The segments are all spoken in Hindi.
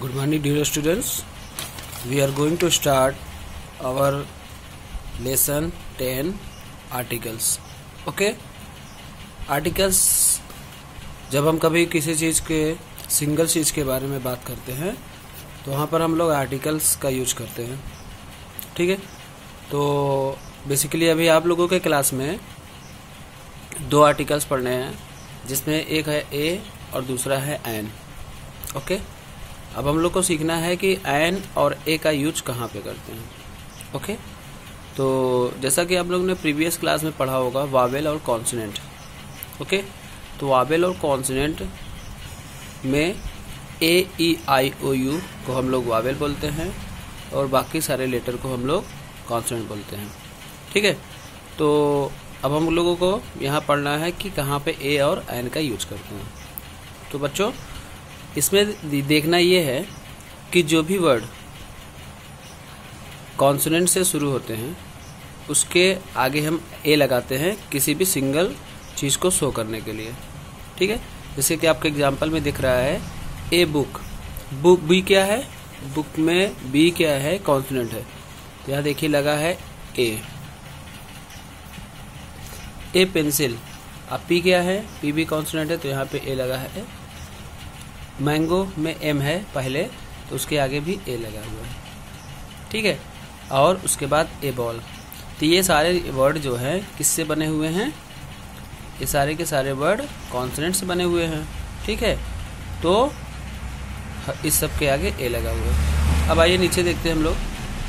Good morning, dear students. We are going to start our lesson 10 articles. Okay? Articles जब हम कभी किसी चीज़ के सिंगल चीज़ के बारे में बात करते हैं तो वहाँ पर हम लोग आर्टिकल्स का यूज करते हैं. ठीक है. तो बेसिकली अभी आप लोगों के क्लास में दो आर्टिकल्स पढ़ने हैं, जिसमें एक है ए और दूसरा है एन. ओके. अब हम लोग को सीखना है कि एन और ए का यूज कहाँ पे करते हैं. ओके. तो जैसा कि आप लोग ने प्रीवियस क्लास में पढ़ा होगा वावेल और कॉन्सोनेंट. ओके. तो वावेल और कॉन्सोनेंट में A E I O you को हम लोग वावेल बोलते हैं और बाकी सारे लेटर को हम लोग कॉन्सोनेंट बोलते हैं. ठीक है. तो अब हम लोगों को यहाँ पढ़ना है कि कहाँ पे ए और एन का यूज करते हैं. तो बच्चों इसमें देखना ये है कि जो भी वर्ड कॉन्सोनेंट से शुरू होते हैं उसके आगे हम ए लगाते हैं किसी भी सिंगल चीज़ को शो करने के लिए. ठीक है. जैसे कि आपके एग्जांपल में दिख रहा है ए बुक. बुक बी क्या है? बुक में बी क्या है? कॉन्सोनेंट है. तो यहाँ देखिए लगा है ए पेंसिल. अब पी क्या है? पी भी कॉन्सोनेंट है तो यहाँ पे ए लगा है. मैंगो में एम है पहले तो उसके आगे भी ए लगा हुआ है. ठीक है. और उसके बाद ए बॉल. तो ये सारे वर्ड जो है किससे बने हुए हैं? ये सारे के सारे वर्ड कॉन्सोनेंट से बने हुए हैं. ठीक है. तो इस सब के आगे ए लगा हुआ है. अब आइए नीचे देखते हैं हम लोग.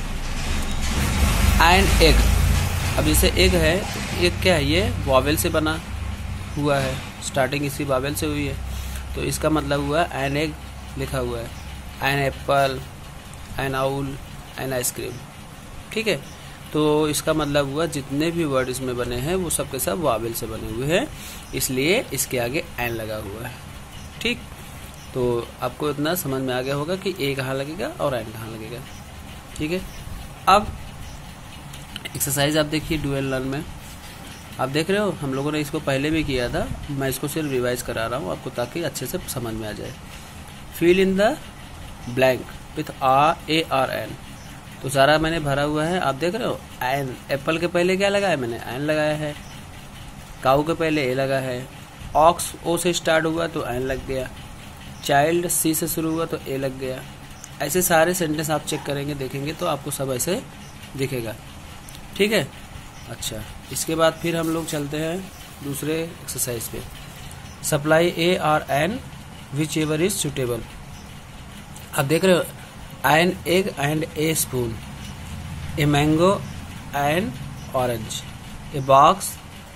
And egg. अब जैसे एग है, एग क्या है? ये वावेल से बना हुआ है. स्टार्टिंग इसी वावेल से हुई है तो इसका मतलब हुआ एन एग लिखा हुआ है. An apple, an owl, an ice cream. ठीक है. तो इसका मतलब हुआ जितने भी वर्ड इसमें बने हैं वो सब के सब वावेल से बने हुए हैं, इसलिए इसके आगे एन लगा हुआ है. ठीक. तो आपको इतना समझ में आ गया होगा कि ए कहाँ लगेगा और एन कहाँ लगेगा. ठीक है. अब एक्सरसाइज आप देखिए डुअल लर्न में आप देख रहे हो हम लोगों ने इसको पहले भी किया था. मैं इसको सिर्फ रिवाइज करा रहा हूँ आपको ताकि अच्छे से समझ में आ जाए. Fill in the blank with a or an. तो सारा मैंने भरा हुआ है. आप देख रहे हो एन. एप्पल के पहले क्या लगाया मैंने? एन लगाया है. काऊ के पहले ए लगा है. ऑक्स ओ से स्टार्ट हुआ तो एन लग गया. चाइल्ड सी से शुरू हुआ तो ए लग गया. ऐसे सारे सेंटेंस आप चेक करेंगे देखेंगे तो आपको सब ऐसे दिखेगा. ठीक है. अच्छा. इसके बाद फिर हम लोग चलते हैं दूसरे एक्सरसाइज पे. Supply a or an which ever is suitable. आप देख रहे हो an egg and a spoon, a mango and orange, a box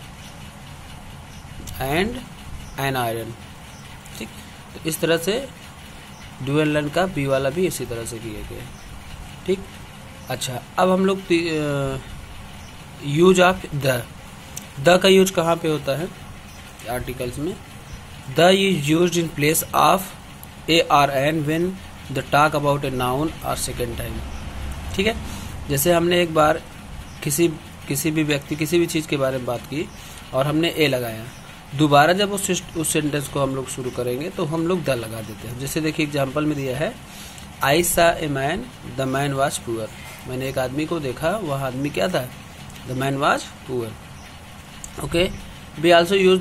and an iron. ठीक. तो इस तरह से डुअल लर्न का बी वाला भी इसी तरह से किया गया. ठीक. अच्छा. अब हम लोग यूज ऑफ द का यूज कहाँ पे होता है आर्टिकल्स में? The is used in place of a or an when the talk about a noun और सेकेंड टाइम. ठीक है. जैसे हमने एक बार किसी भी व्यक्ति किसी भी चीज़ के बारे में बात की और हमने ए लगाया, दोबारा जब उस सेंटेंस को हम लोग शुरू करेंगे तो हम लोग द लगा देते हैं. जैसे देखिए एग्जाम्पल में दिया है I saw a man, the man was poor. मैंने एक आदमी को देखा, वह आदमी क्या था? The man was poor. Okay. We also use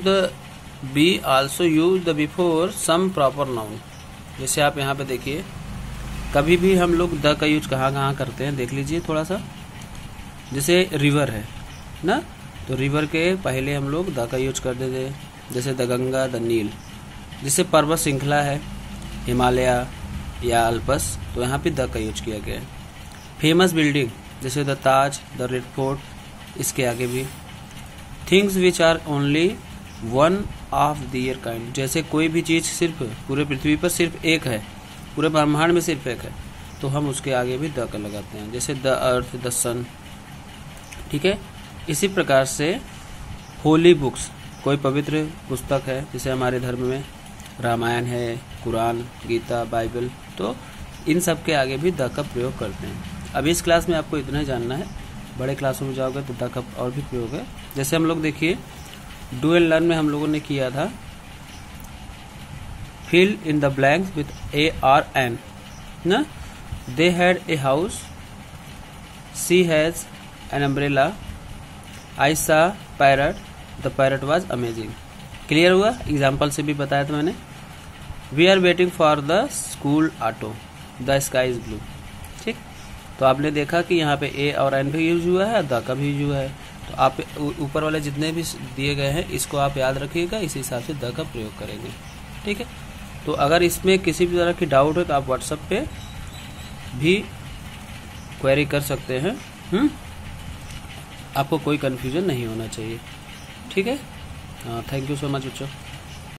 the before some proper noun. जैसे आप यहाँ पे देखिए कभी भी हम लोग द का यूज कहाँ करते हैं देख लीजिए थोड़ा सा. जैसे रिवर है ना, तो रिवर के पहले हम लोग द का यूज कर देते हैं. जैसे द गंगा, द नील. जैसे पर्वत श्रृंखला है हिमालय या अल्पस, तो यहाँ पे द का यूज किया गया है. फेमस बिल्डिंग जैसे the Taj, the Red Fort, इसके आगे भी. Things which are only one of their kind. जैसे कोई भी चीज़ सिर्फ पूरे पृथ्वी पर सिर्फ एक है, पूरे ब्रह्मांड में सिर्फ एक है, तो हम उसके आगे भी द का लगाते हैं. जैसे द अर्थ, द सन. ठीक है. इसी प्रकार से होली बुक्स, कोई पवित्र पुस्तक है जैसे हमारे धर्म में रामायण है, कुरान, गीता, बाइबल, तो इन सब के आगे भी द का प्रयोग करते हैं. अब इस क्लास में आपको इतना ही जानना है. बड़े क्लासों में जाओगे तो द का और भी प्रयोग है. जैसे हम लोग देखिए डुअल लर्न में हम लोगों ने किया था fill in the blanks with a or an. ना। They had a house, she has an umbrella, I saw parrot, the parrot was amazing. Clear हुआ? एग्जाम्पल से भी बताया था मैंने। We are waiting for the school auto, the sky is blue. ठीक, तो आपने देखा कि यहाँ पे ए और एन भी यूज हुआ है, द का भी यूज हुआ है। तो आप ऊपर वाले जितने भी दिए गए हैं इसको आप याद रखिएगा, इसी हिसाब से द का प्रयोग करेंगे। ठीक है, तो अगर इसमें किसी भी तरह की डाउट है तो आप व्हाट्सएप पे भी क्वेरी कर सकते हैं। आपको कोई कन्फ्यूजन नहीं होना चाहिए। ठीक है, थैंक यू सो मच बच्चों।